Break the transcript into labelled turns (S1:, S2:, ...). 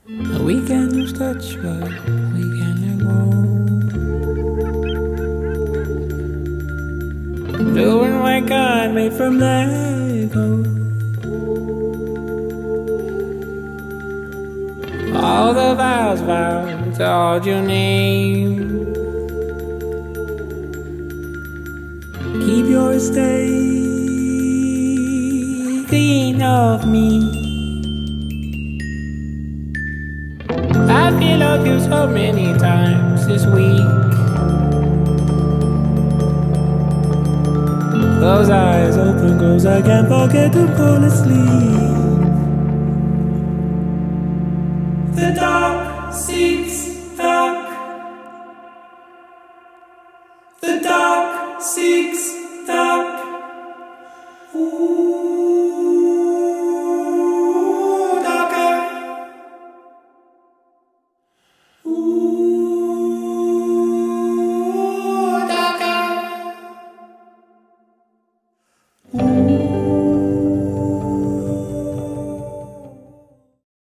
S1: We can lose touch, but we can let go. Doing what God made from Lego. All the vows all your name. Keep your estate clean of me. I feel of you so many times this week. Close eyes, open close, I can't forget to fall asleep. The dark seeps dark. The dark seeks dark. Ooh, darker. Ooh.